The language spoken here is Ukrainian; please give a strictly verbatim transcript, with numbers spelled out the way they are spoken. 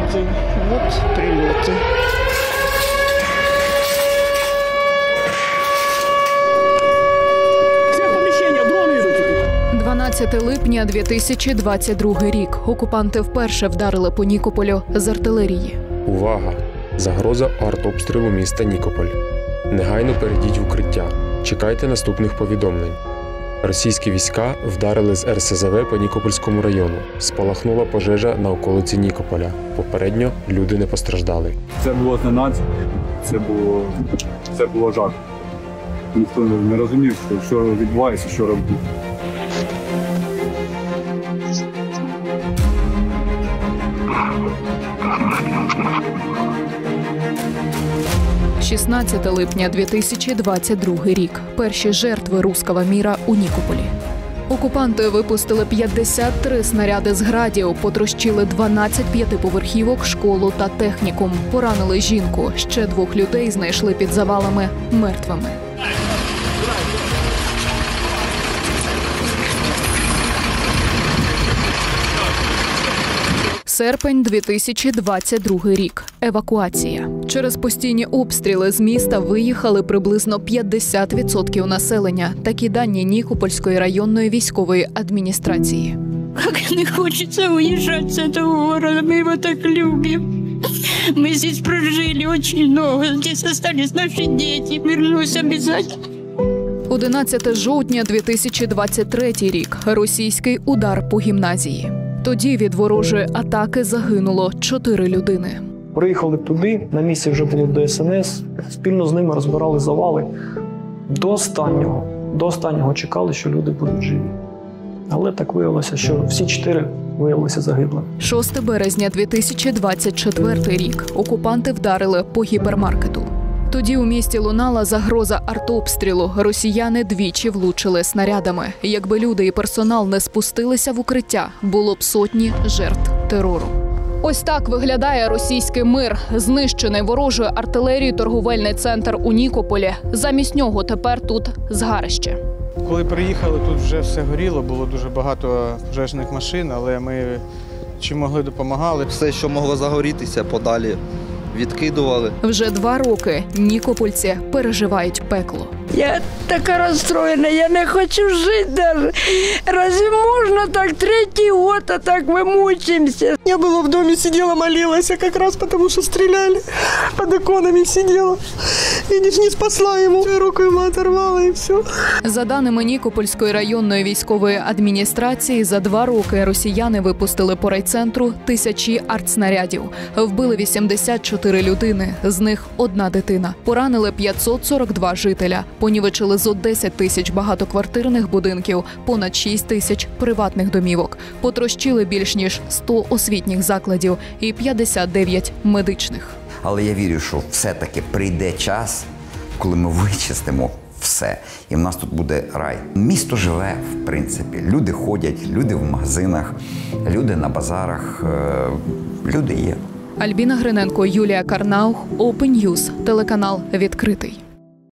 прилеты. Вот прилеты. дванадцяте липня дві тисячі двадцять другий рік. Окупанти вперше вдарили по Нікополю з артилерії. Увага! Загроза артобстрілу міста Нікополь. Негайно перейдіть в укриття. Чекайте наступних повідомлень. Російські війська вдарили з ер ес зет ве по Нікопольському району. Спалахнула пожежа на околиці Нікополя. Попередньо люди не постраждали. Це було зненацька, це було, це було жах. Ніхто не розумів, що відбувається, що робити. шістнадцяте липня дві тисячі двадцять другий рік. Перші жертви руського міра у Нікополі. Окупанти випустили п'ятдесят три снаряди з градів, потрощили дванадцять п'ятиповерхівок, школу та технікум. Поранили жінку. Ще двох людей знайшли під завалами мертвими. Серпень дві тисячі двадцять другий рік. Евакуація. Через постійні обстріли з міста виїхали приблизно п'ятдесят відсотків населення. Такі дані Нікопольської районної військової адміністрації. Как не хочется уезжать с этого города, мы его так любим. Мы здесь прожили очень много, здесь остались наши дети, вернусь обязательно. одинадцяте жовтня дві тисячі двадцять третій рік. Російський удар по гімназії. Тоді від ворожої атаки загинуло чотири людини. Приїхали туди, на місці вже було де ес ен ес, спільно з ними розбирали завали. До останнього, до останнього чекали, що люди будуть живі. Але так виявилося, що всі чотири виявилися загиблими. шостого березня дві тисячі двадцять четвертий рік. Окупанти вдарили по гіпермаркету. Тоді у місті лунала загроза артобстрілу. Росіяни двічі влучили снарядами. Якби люди і персонал не спустилися в укриття, було б сотні жертв терору. Ось так виглядає російський мир. Знищений ворожою артилерією торговельний центр у Нікополі. Замість нього тепер тут згарище. Коли приїхали, тут вже все горіло, було дуже багато пожежних машин, але ми чим могли допомагали. Все, що могло загорітися, подалі відкидували. Вже два роки нікопольці переживають пекло. Я така розстроєна, я не хочу жити даже. Разве можна так третій год, а так ми мучимося? Я была в доме, сидела, молилась, как раз потому что стреляли. Под оконами сидела. Видишь, не спасла ему. Руку ему оторвала и все. За даними Нікопольської районної військової адміністрації, за два роки росіяни випустили по райцентру тисячі артснарядів. Вбили вісімдесят чотири людини, з них одна дитина. Поранили п'ятсот сорок два жителя. Понівечили зо десять тисяч багатоквартирних будинків, понад шість тисяч приватних домівок. Потрощили більш ніж сто освітніх закладів і п'ятдесят дев'ять медичних. Але я вірю, що все-таки прийде час, коли ми вичистимо все. І в нас тут буде рай. Місто живе, в принципі. Люди ходять, люди в магазинах, люди на базарах, люди є. Альбіна Гриненко, Юлія Карнаух, Open News, телеканал «Відкритий».